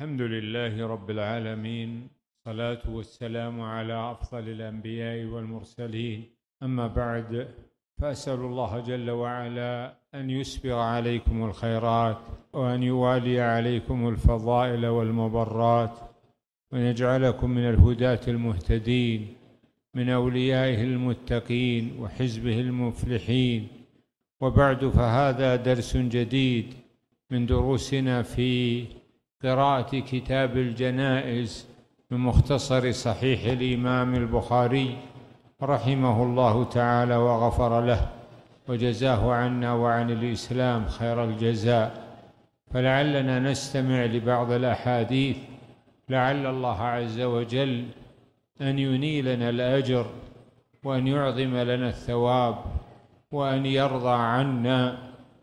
الحمد لله رب العالمين، الصلاة والسلام على أفضل الأنبياء والمرسلين. أما بعد، فأسأل الله جل وعلا أن يسبغ عليكم الخيرات، وأن يوالي عليكم الفضائل والمبرات، وأن يجعلكم من الهداة المهتدين، من أوليائه المتقين وحزبه المفلحين. وبعد، فهذا درس جديد من دروسنا في قراءة كتاب الجنائز من مختصر صحيح الإمام البخاري رحمه الله تعالى وغفر له، وجزاه عنا وعن الإسلام خير الجزاء. فلعلنا نستمع لبعض الأحاديث، لعل الله عز وجل أن ينيلنا الأجر، وأن يعظم لنا الثواب، وأن يرضى عنا.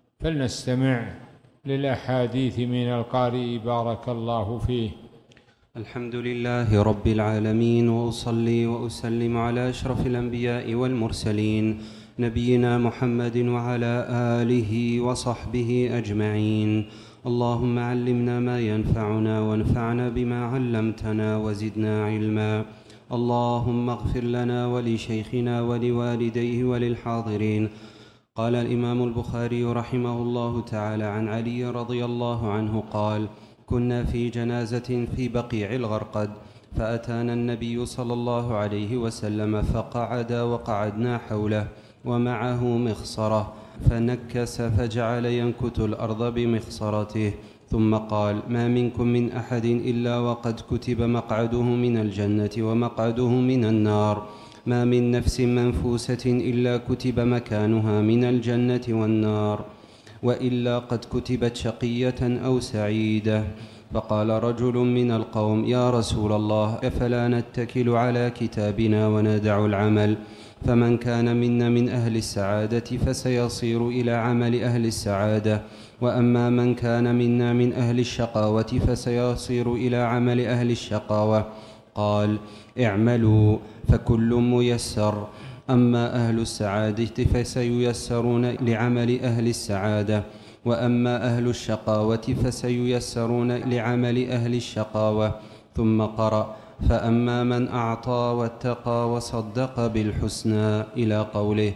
فلنستمع للأحاديث من القارئ بارك الله فيه. الحمد لله رب العالمين، وأصلي وأسلم على أشرف الأنبياء والمرسلين نبينا محمد وعلى آله وصحبه أجمعين. اللهم علمنا ما ينفعنا، وانفعنا بما علمتنا، وزدنا علما. اللهم اغفر لنا ولشيخنا ولوالديه وللحاضرين. قال الإمام البخاري رحمه الله تعالى عن علي رضي الله عنه قال: كنا في جنازة في بقيع الغرقد، فأتانا النبي صلى الله عليه وسلم فقعد وقعدنا حوله، ومعه مخصرة، فنكس فجعل ينكت الأرض بمخصرته، ثم قال: ما منكم من أحد إلا وقد كتب مقعده من الجنة ومقعده من النار. ما من نفس منفوسة إلا كتب مكانها من الجنة والنار، وإلا قد كتبت شقية أو سعيدة. فقال رجل من القوم: يا رسول الله، أفلا نتكل على كتابنا وندع العمل؟ فمن كان منا من أهل السعادة فسيصير إلى عمل أهل السعادة، وأما من كان منا من أهل الشقاوة فسيصير إلى عمل أهل الشقاوة. قال: اعملوا فكل ميسر. أما أهل السعادة فسييسرون لعمل أهل السعادة، وأما أهل الشقاوة فسييسرون لعمل أهل الشقاوة. ثم قرأ: فأما من أعطى واتقى وصدق بالحسنى إلى قوله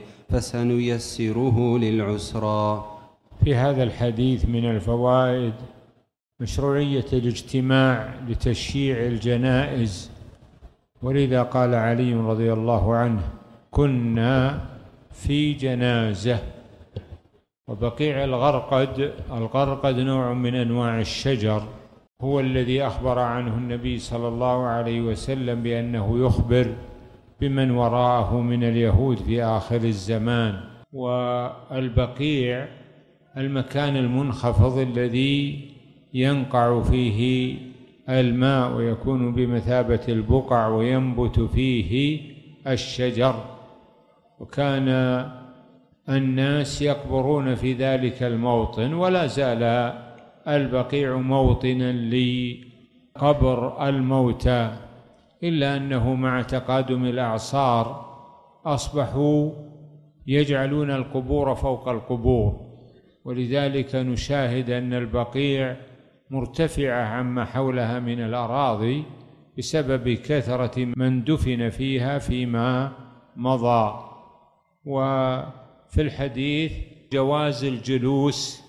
فسنيسره للعسرى. في هذا الحديث من الفوائد مشروعية الاجتماع لتشييع الجنائز، ولذا قال علي رضي الله عنه: كنا في جنازة. وبقيع الغرقد نوع من أنواع الشجر، هو الذي أخبر عنه النبي صلى الله عليه وسلم بأنه يخبر بمن وراءه من اليهود في آخر الزمان. والبقيع المكان المنخفض الذي ينقع فيه الماء ويكون بمثابة البقع وينبت فيه الشجر، وكان الناس يقبرون في ذلك الموطن، ولا زال البقيع موطنا لقبر الموتى، إلا أنه مع تقادم الأعصار أصبحوا يجعلون القبور فوق القبور، ولذلك نشاهد أن البقيع مرتفعة عما حولها من الأراضي بسبب كثرة من دفن فيها فيما مضى. وفي الحديث جواز الجلوس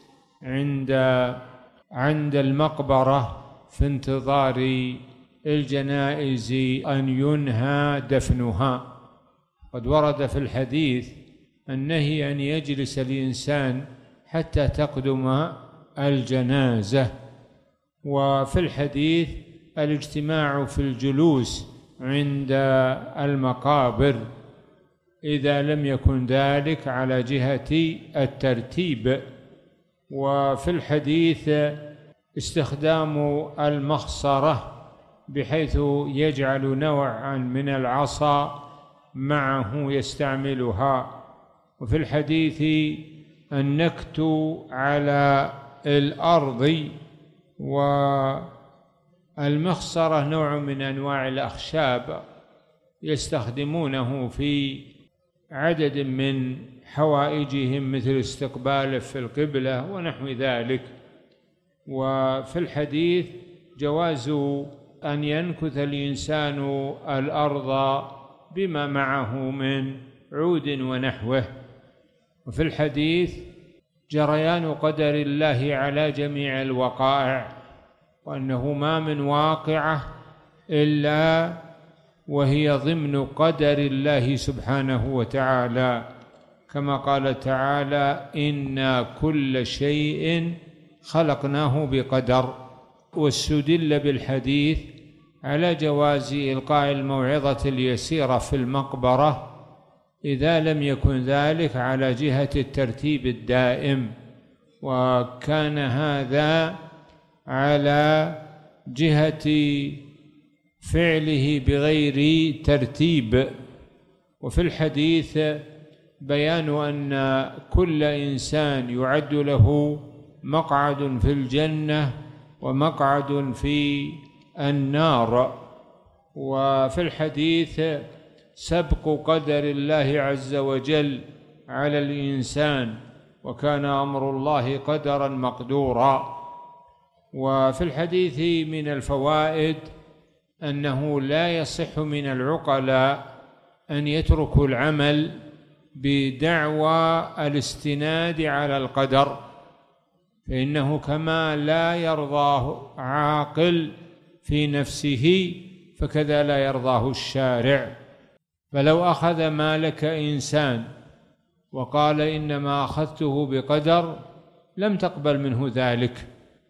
عند المقبرة في انتظار الجنائز أن ينهى دفنها. قد ورد في الحديث النهي أن يجلس الإنسان حتى تقدم الجنازة، وفي الحديث الاجتماع في الجلوس عند المقابر إذا لم يكن ذلك على جهة الترتيب. وفي الحديث استخدام المخصرة بحيث يجعل نوعا من العصا معه يستعملها. وفي الحديث النكت على الأرض. والمخصرة نوع من أنواع الأخشاب يستخدمونه في عدد من حوائجهم، مثل استقباله في القبلة ونحو ذلك. وفي الحديث جواز أن ينكث الإنسان الأرض بما معه من عود ونحوه. وفي الحديث جريان قدر الله على جميع الوقائع، وأنه ما من واقعة إلا وهي ضمن قدر الله سبحانه وتعالى، كما قال تعالى: إنا كل شيء خلقناه بقدر. واستدل بالحديث على جواز إلقاء الموعظة اليسيرة في المقبرة إذا لم يكن ذلك على جهة الترتيب الدائم، وكان هذا على جهة فعله بغير ترتيب. وفي الحديث بيان أن كل إنسان يعد له مقعد في الجنة ومقعد في النار. وفي الحديث سبق قدر الله عز وجل على الإنسان، وكان أمر الله قدرا مقدورا. وفي الحديث من الفوائد أنه لا يصح من العقلاء أن يتركوا العمل بدعوى الاستناد على القدر، فإنه كما لا يرضاه عاقل في نفسه فكذا لا يرضاه الشارع. فلو أخذ مالك إنسان وقال إنما أخذته بقدر لم تقبل منه ذلك،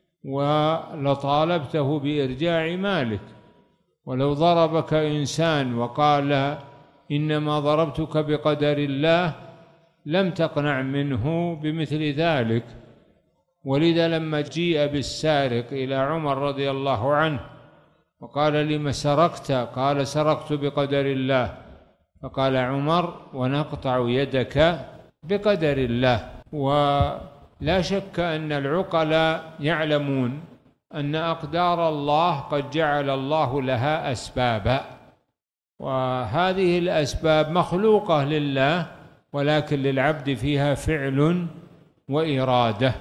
ولطالبته بإرجاع مالك. ولو ضربك إنسان وقال إنما ضربتك بقدر الله لم تقنع منه بمثل ذلك. ولذا لما جيء بالسارق إلى عمر رضي الله عنه وقال: لم سرقت؟ قال: سرقت بقدر الله. فقال عمر: ونقطع يدك بقدر الله. ولا شك أن العقلاء يعلمون أن أقدار الله قد جعل الله لها أسبابا، وهذه الأسباب مخلوقة لله، ولكن للعبد فيها فعل وإرادة،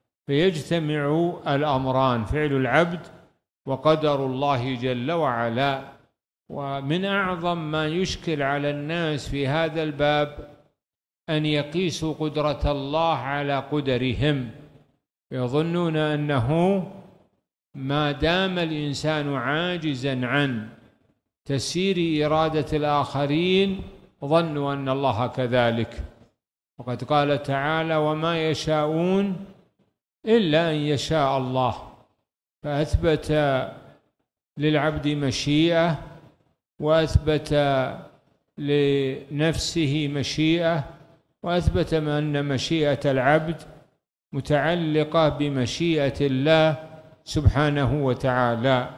فيجتمع الأمران: فعل العبد وقدر الله جل وعلا. ومن أعظم ما يشكل على الناس في هذا الباب أن يقيسوا قدرة الله على قدرهم، يظنون أنه ما دام الإنسان عاجزا عن تسيير إرادة الآخرين ظنوا أن الله كذلك. وقد قال تعالى: وما يشاءون إلا أن يشاء الله، فأثبت للعبد مشيئة، وأثبت لنفسه مشيئة، وأثبت أن مشيئة العبد متعلقة بمشيئة الله سبحانه وتعالى.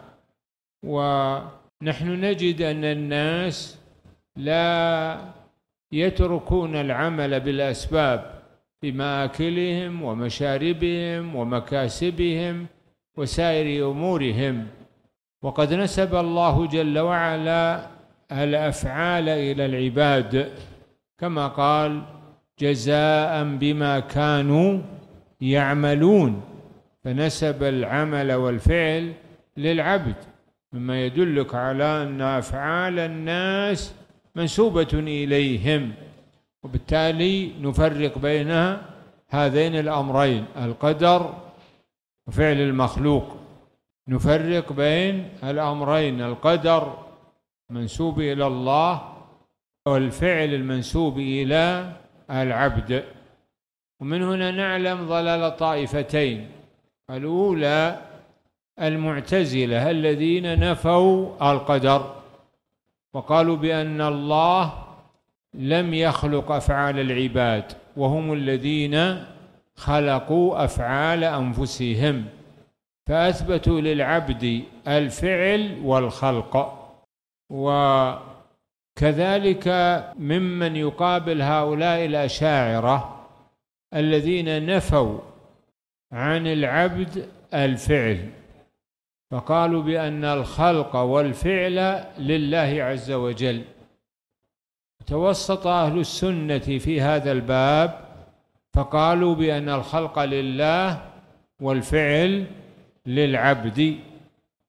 ونحن نجد أن الناس لا يتركون العمل بالأسباب في مآكلهم ومشاربهم ومكاسبهم وسائر أمورهم، وقد نسب الله جل وعلا الأفعال إلى العباد كما قال: جزاء بما كانوا يعملون، فنسب العمل والفعل للعبد، مما يدلك على أن أفعال الناس منسوبة إليهم. وبالتالي نفرق بين هذين الأمرين: القدر وفعل المخلوق. نفرق بين الأمرين: القدر منسوب إلى الله والفعل المنسوب إلى العبد. ومن هنا نعلم ضلال طائفتين: الأولى المعتزلة الذين نفوا القدر وقالوا بأن الله لم يخلق أفعال العباد، وهم الذين خلقوا أفعال أنفسهم، فأثبتوا للعبد الفعل والخلق. وكذلك ممن يقابل هؤلاء الأشاعرة الذين نفوا عن العبد الفعل، فقالوا بأن الخلق والفعل لله عز وجل. توسط أهل السنة في هذا الباب فقالوا بأن الخلق لله والفعل للعبد،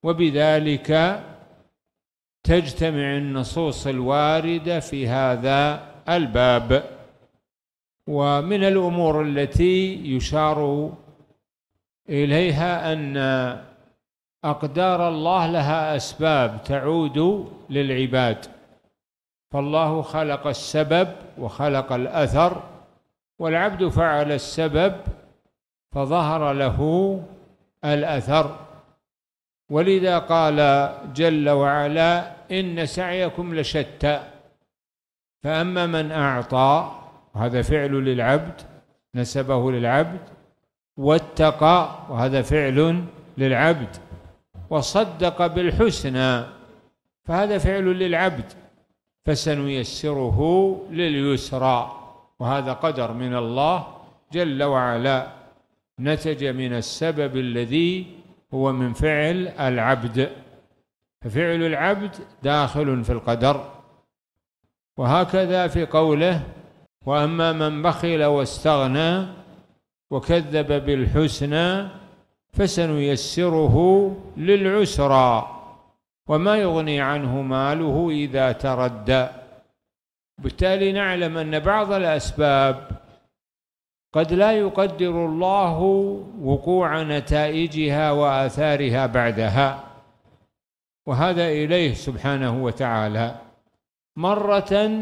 وبذلك تجتمع النصوص الواردة في هذا الباب. ومن الأمور التي يشار إليها أن أقدار الله لها أسباب تعود للعباد، فالله خلق السبب وخلق الأثر، والعبد فعل السبب فظهر له الأثر. ولذا قال جل وعلا: إن سعيكم لشتى. فأما من أعطى، وهذا فعل للعبد نسبه للعبد، واتقى، وهذا فعل للعبد، وصدق بالحسنى، فهذا فعل للعبد، فسنيسره لليسرى، وهذا قدر من الله جل وعلا نتج من السبب الذي هو من فعل العبد، ففعل العبد داخل في القدر. وهكذا في قوله: وأما من بخل واستغنى وكذب بالحسنى فسنيسره للعسرى وما يغني عنه ماله إذا تردى. بالتالي نعلم أن بعض الأسباب قد لا يقدر الله وقوع نتائجها وآثارها بعدها، وهذا إليه سبحانه وتعالى، مرة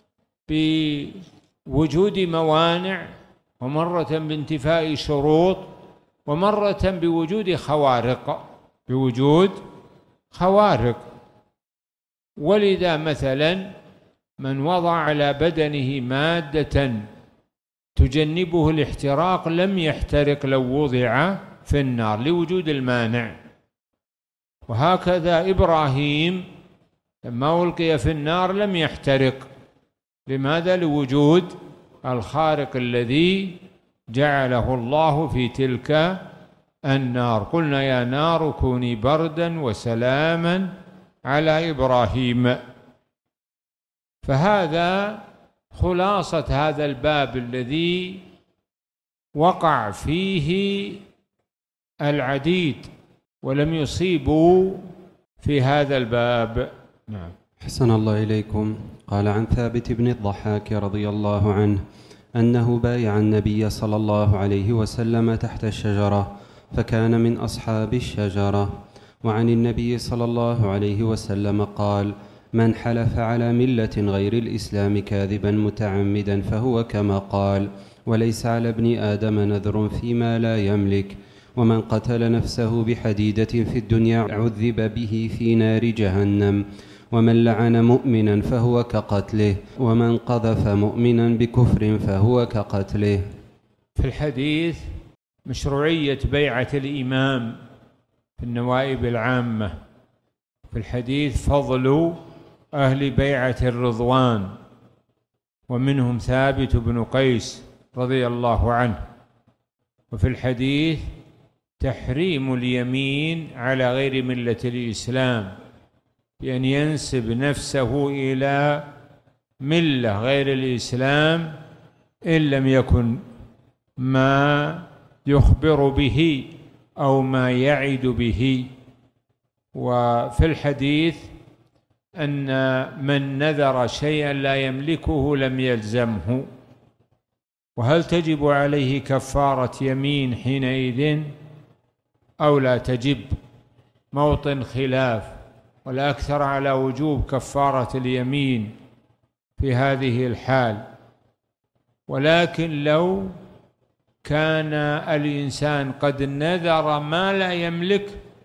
بوجود موانع، ومرة بانتفاء شروط، ومرة بوجود خوارق. ولذا مثلا من وضع على بدنه مادة تجنبه الاحتراق لم يحترق لو وضع في النار لوجود المانع. وهكذا إبراهيم لما ألقي في النار لم يحترق، لماذا؟ لوجود الخارق الذي جعله الله في تلك النار. قلنا: يا نار كوني بردا وسلاما على إبراهيم. فهذا خلاصة هذا الباب الذي وقع فيه العديد ولم يصيبوا في هذا الباب. نعم. أحسن الله إليكم. قال عن ثابت بن الضحاك رضي الله عنه أنه بايع النبي صلى الله عليه وسلم تحت الشجرة فكان من أصحاب الشجرة. وعن النبي صلى الله عليه وسلم قال: من حلف على ملة غير الإسلام كاذبا متعمدا فهو كما قال: وليس على ابن آدم نذر فيما لا يملك. ومن قتل نفسه بحديدة في الدنيا عذب به في نار جهنم. ومن لعن مؤمنا فهو كقتله. ومن قذف مؤمنا بكفر فهو كقتله. في الحديث مشروعية بيعة الإمام في النوائب العامة. في الحديث فضل أهل بيعة الرضوان، ومنهم ثابت بن قيس رضي الله عنه. وفي الحديث تحريم اليمين على غير ملة الإسلام، بأن ينسب نفسه إلى ملة غير الإسلام إن لم يكن ما يخبر به أو ما يعد به. وفي الحديث أن من نذر شيئا لا يملكه لم يلزمه. وهل تجب عليه كفارة يمين حينئذ أو لا تجب؟ موطن خلاف، والأكثر على وجوب كفارة اليمين في هذه الحال. ولكن لو كان الإنسان قد نذر ما لا يملك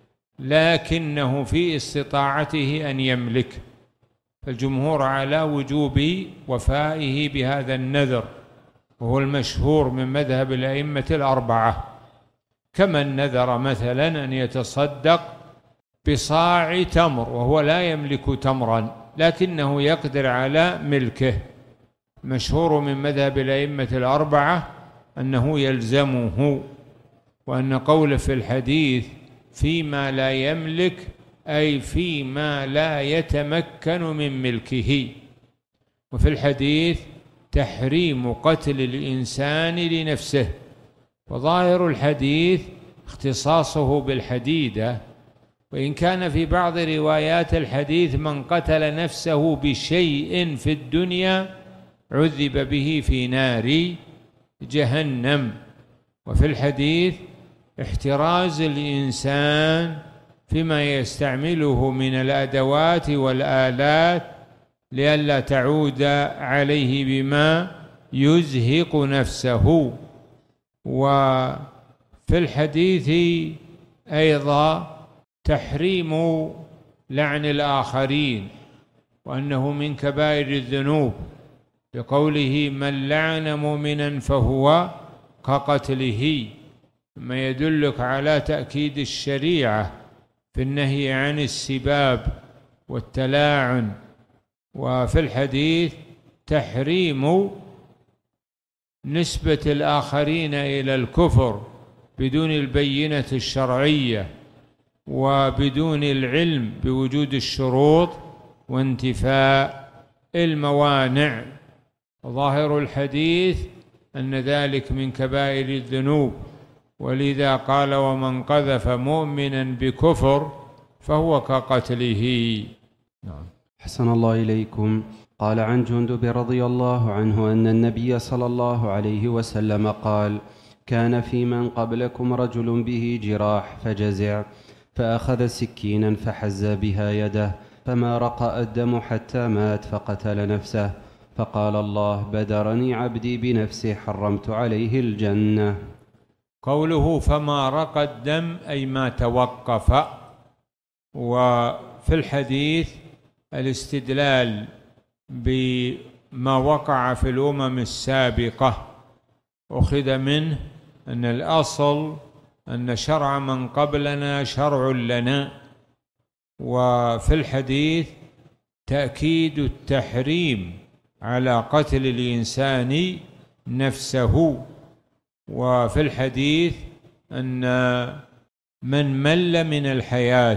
لكنه في استطاعته أن يملك، فالجمهور على وجوب وفائه بهذا النذر، وهو المشهور من مذهب الأئمة الأربعة. كمن نذر مثلا أن يتصدق بصاع تمر وهو لا يملك تمرا لكنه يقدر على ملكه، مشهور من مذهب الأئمة الأربعة أنه يلزمه، وأن قوله في الحديث فيما لا يملك أي فيما لا يتمكن من ملكه. وفي الحديث تحريم قتل الإنسان لنفسه، وظاهر الحديث اختصاصه بالحديدة، وإن كان في بعض روايات الحديث من قتل نفسه بشيء في الدنيا عذب به في نار جهنم. وفي الحديث احتراز الإنسان فيما يستعمله من الأدوات والآلات لئلا تعود عليه بما يزهق نفسه. وفي الحديث أيضا تحريم لعن الآخرين، وأنه من كبائر الذنوب، بقوله من لعن مؤمنا فهو كقتله، ما يدلك على تأكيد الشريعة في النهي عن السباب والتلاعن. وفي الحديث تحريم نسبة الآخرين إلى الكفر بدون البينة الشرعية وبدون العلم بوجود الشروط وانتفاء الموانع. ظاهر الحديث أن ذلك من كبائر الذنوب، ولذا قال ومن قذف مؤمنا بكفر فهو كقتله. نعم. أحسن الله إليكم. قال عن جندب رضي الله عنه أن النبي صلى الله عليه وسلم قال كان في من قبلكم رجل به جراح فجزع فأخذ سكينا فحز بها يده فما رقأ الدم حتى مات فقتل نفسه، فقال الله بدرني عبدي بنفسه حرمت عليه الجنة. قوله فما رقى الدم أي ما توقف. وفي الحديث الاستدلال بما وقع في الأمم السابقة أخذ منه أن الأصل أن شرع من قبلنا شرع لنا. وفي الحديث تأكيد التحريم على قتل الإنسان نفسه. وفي الحديث أن من مل من الحياة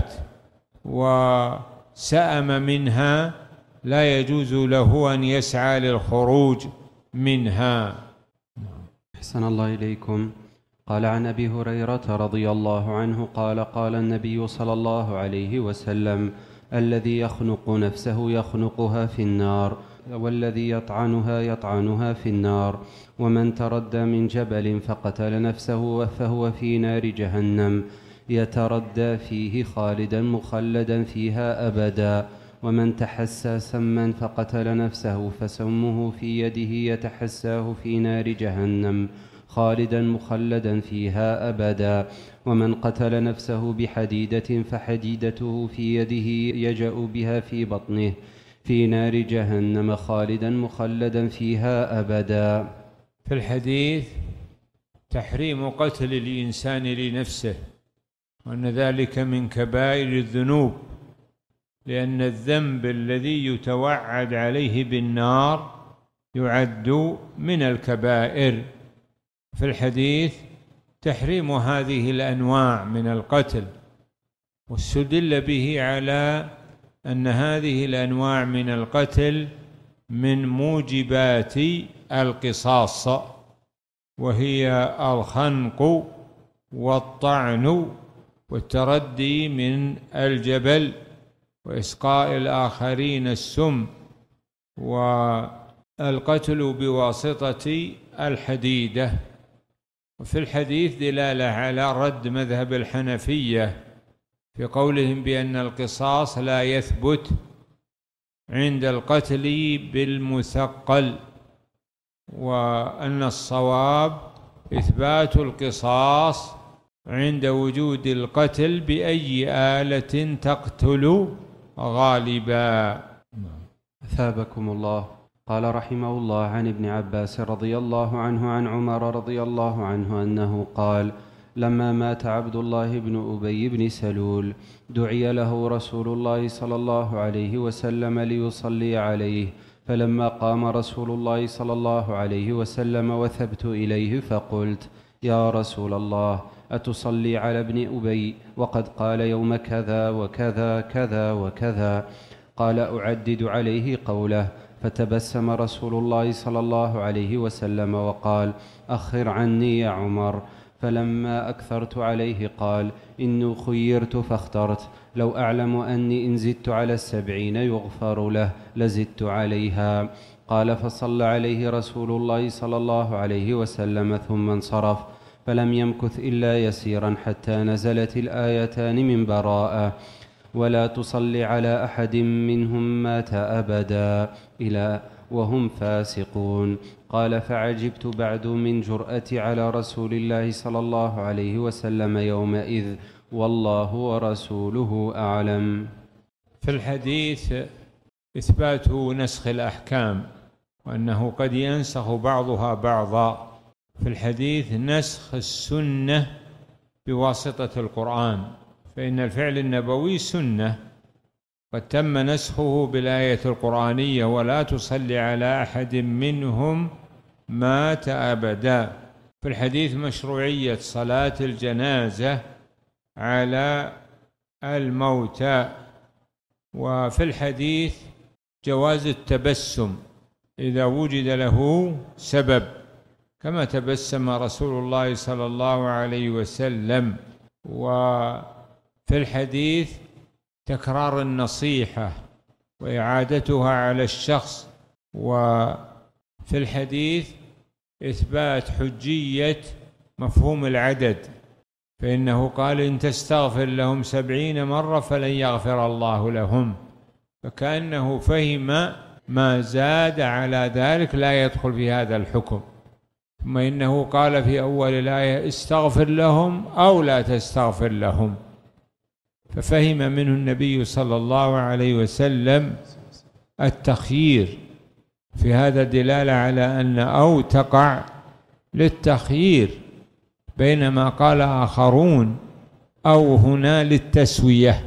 وسأم منها لا يجوز له أن يسعى للخروج منها. أحسن الله إليكم. قال عن أبي هريرة رضي الله عنه قال قال النبي صلى الله عليه وسلم الذي يخنق نفسه يخنقها في النار، والذي يطعنها يطعنها في النار، ومن تردى من جبل فقتل نفسه فهو في نار جهنم يتردى فيه خالدا مخلدا فيها أبدا، ومن تحسى سما فقتل نفسه فسمه في يده يتحساه في نار جهنم خالدا مخلدا فيها أبدا، ومن قتل نفسه بحديدة فحديدته في يده يجأ بها في بطنه في نار جهنم خالدا مخلدا فيها أبدا. في الحديث تحريم قتل الإنسان لنفسه، وأن ذلك من كبائر الذنوب، لأن الذنب الذي يتوعد عليه بالنار يعد من الكبائر. في الحديث تحريم هذه الأنواع من القتل، واستدل به على أن هذه الأنواع من القتل من موجبات القصاص، وهي الخنق والطعن والتردي من الجبل وإسقاء الآخرين السم، والقتل بواسطة الحديدة. وفي الحديث دلالة على رد مذهب الحنفية في قولهم بأن القصاص لا يثبت عند القتل بالمثقل، وأن الصواب إثبات القصاص عند وجود القتل بأي آلة تقتل غالبا. أثابكم الله. قال رحمه الله عن ابن عباس رضي الله عنه عن عمر رضي الله عنه أنه قال لما مات عبد الله بن أبي بن سلول دعي له رسول الله صلى الله عليه وسلم ليصلي عليه، فلما قام رسول الله صلى الله عليه وسلم وثبت إليه فقلت يا رسول الله أتصلي على ابن أبي وقد قال يوم كذا وكذا كذا وكذا؟ قال أعدد عليه قوله، فتبسم رسول الله صلى الله عليه وسلم وقال أخر عني يا عمر. فلما أكثرت عليه قال إني خيرت فاخترت، لو أعلم أني إن زدت على 70 يغفر له لزدت عليها. قال فصلى عليه رسول الله صلى الله عليه وسلم ثم انصرف، فلم يمكث إلا يسيرا حتى نزلت الآيتان من براءة: ولا تصل على أحد منهم مات أبدا إلى وهم فاسقون. قال فعجبت بعد من جرأتي على رسول الله صلى الله عليه وسلم يومئذ، والله ورسوله أعلم. في الحديث إثبات نسخ الأحكام وأنه قد ينسخ بعضها بعضا. في الحديث نسخ السنة بواسطة القرآن، فإن الفعل النبوي سنة قد تم نسخه بالآية القرآنية: ولا تصلي على أحد منهم مات أبدا. في الحديث مشروعية صلاة الجنازة على الموتى. وفي الحديث جواز التبسم إذا وجد له سبب، كما تبسم رسول الله صلى الله عليه وسلم. وفي الحديث تكرار النصيحة وإعادتها على الشخص. وفي الحديث إثبات حجية مفهوم العدد، فإنه قال: إن تستغفر لهم 70 مرة فلن يغفر الله لهم، فكأنه فهم ما زاد على ذلك لا يدخل في هذا الحكم. ثم إنه قال في أول الآية: استغفر لهم أو لا تستغفر لهم، ففهم منه النبي صلى الله عليه وسلم التخيير. في هذا دلالة على أن أو تقع للتخيير، بينما قال آخرون أو هنا للتسوية،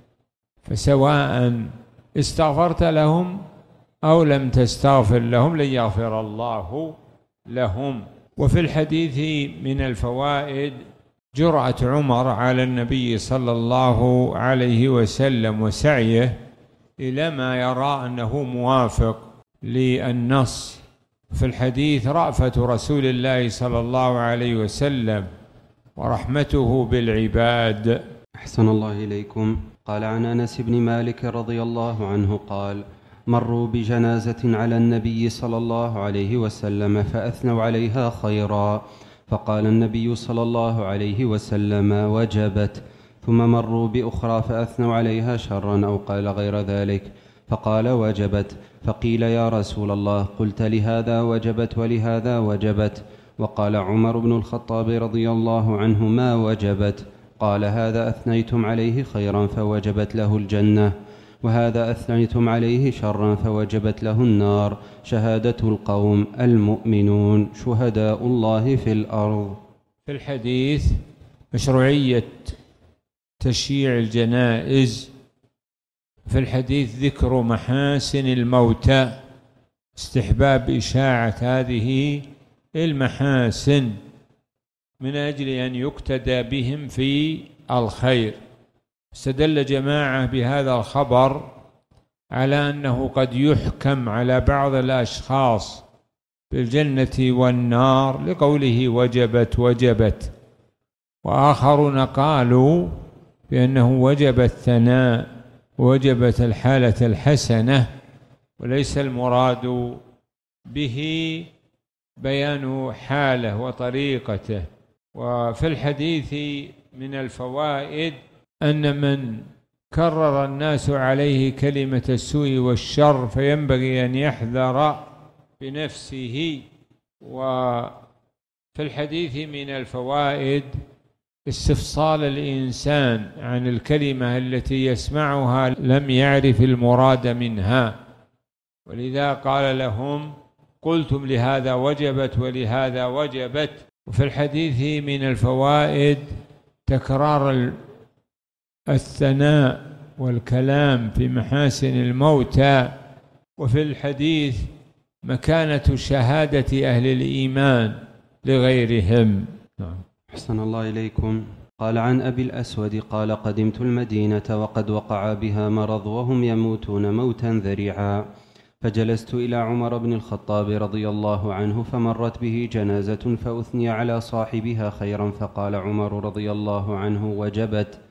فسواء استغفرت لهم أو لم تستغفر لهم لن يغفر الله لهم. وفي الحديث من الفوائد جرأة عمر على النبي صلى الله عليه وسلم وسعيه إلى ما يرى أنه موافق للنص. في الحديث رأفة رسول الله صلى الله عليه وسلم ورحمته بالعباد. أحسن الله إليكم. قال عن أنس بن مالك رضي الله عنه قال: مروا بجنازة على النبي صلى الله عليه وسلم فأثنوا عليها خيرا، فقال النبي صلى الله عليه وسلم: وجبت. ثم مروا بأخرى فأثنوا عليها شرا أو قال غير ذلك، فقال: وجبت. فقيل: يا رسول الله، قلت لهذا وجبت ولهذا وجبت. وقال عمر بن الخطاب رضي الله عنه: ما وجبت. قال: هذا أثنيتم عليه خيرا فوجبت له الجنة، وهذا أثنيتم عليه شرا فوجبت له النار. شهادة القوم المؤمنون شهداء الله في الأرض. في الحديث مشروعية تشييع الجنائز. في الحديث ذكر محاسن الموتى، استحباب إشاعة هذه المحاسن من أجل أن يقتدى بهم في الخير. استدل جماعة بهذا الخبر على أنه قد يحكم على بعض الأشخاص بالجنة والنار لقوله: وجبت وجبت. وآخرون قالوا بأنه وجب الثناء ووجبت الحالة الحسنة، وليس المراد به بيان حاله وطريقته. وفي الحديث من الفوائد أن من كرر الناس عليه كلمة السوء والشر فينبغي أن يحذر بنفسه. وفي الحديث من الفوائد استفصال الإنسان عن الكلمة التي يسمعها لم يعرف المراد منها، ولذا قال لهم: قلتم لهذا وجبت ولهذا وجبت. وفي الحديث من الفوائد تكرار الثناء والكلام في محاسن الموتى. وفي الحديث مكانة شهادة أهل الإيمان لغيرهم. أحسن الله إليكم. قال عن أبي الأسود قال: قدمت المدينة وقد وقع بها مرض وهم يموتون موتا ذريعا، فجلست إلى عمر بن الخطاب رضي الله عنه، فمرت به جنازة فأثني على صاحبها خيرا، فقال عمر رضي الله عنه: وجبت.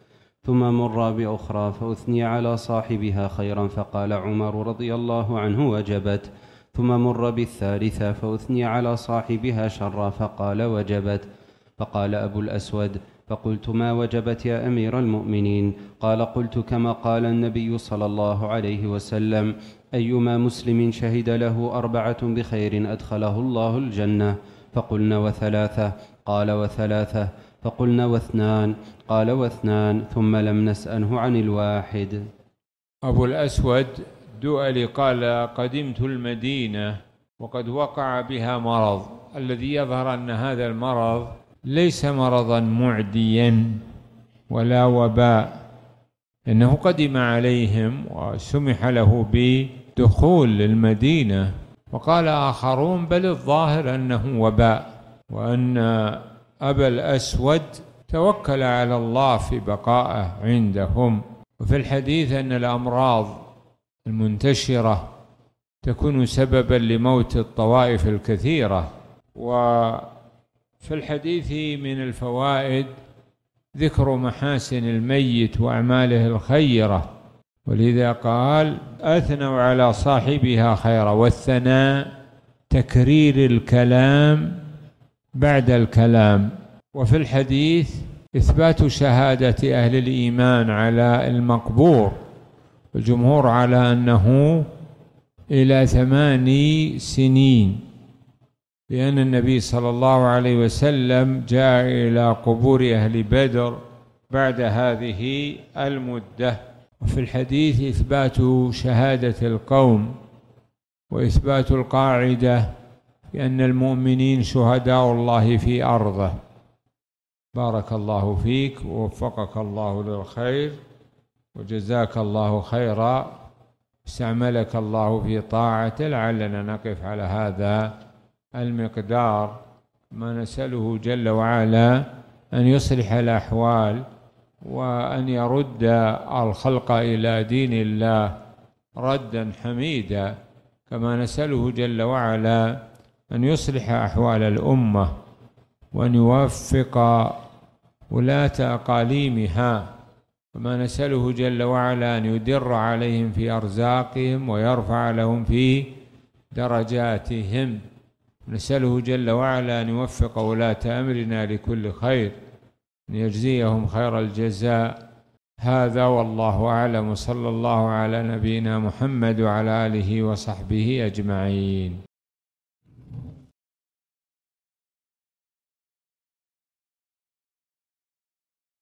ثم مر بأخرى فأثني على صاحبها خيرا فقال عمر رضي الله عنه وجبت. ثم مر بالثالثة فأثني على صاحبها شرا فقال وجبت. فقال أبو الأسود: فقلت: ما وجبت يا أمير المؤمنين؟ قال: قلت كما قال النبي صلى الله عليه وسلم: أيما مسلم شهد له 4 بخير أدخله الله الجنة. فقلنا: وثلاثة؟ قال: وثلاثة. فقلنا: واثنان؟ قال: واثنان. ثم لم نسأله عن الواحد. أبو الأسود دؤلي قال: قدمت المدينة وقد وقع بها مرض، الذي يظهر أن هذا المرض ليس مرضا معديا ولا وباء، إنه قدم عليهم وسمح له بدخول المدينة. وقال آخرون: بل الظاهر أنه وباء، وأن أبا الأسود توكل على الله في بقائه عندهم. وفي الحديث أن الأمراض المنتشرة تكون سببا لموت الطوائف الكثيرة. وفي الحديث من الفوائد ذكر محاسن الميت وأعماله الخيرة، ولذا قال: أثنوا على صاحبها خيرا. والثناء تكرير الكلام بعد الكلام. وفي الحديث إثبات شهادة أهل الإيمان على المقبور، الجمهور على أنه إلى 8 سنين، لأن النبي صلى الله عليه وسلم جاء إلى قبور أهل بدر بعد هذه المدة. وفي الحديث إثبات شهادة القوم وإثبات القاعدة بأن المؤمنين شهداء الله في أرضه. بارك الله فيك ووفقك الله للخير وجزاك الله خيرا، استعملك الله في طاعته. لعلنا نقف على هذا المقدار. ما نسأله جل وعلا أن يصلح الأحوال وأن يرد الخلق إلى دين الله ردا حميدا، كما نسأله جل وعلا أن يصلح أحوال الأمة وأن يوفق ولاة أقاليمها، وما نسأله جل وعلا أن يدر عليهم في أرزاقهم ويرفع لهم في درجاتهم. نسأله جل وعلا أن يوفق ولاة أمرنا لكل خير، أن يجزيهم خير الجزاء. هذا والله أعلم، صلى الله على نبينا محمد وعلى آله وصحبه أجمعين.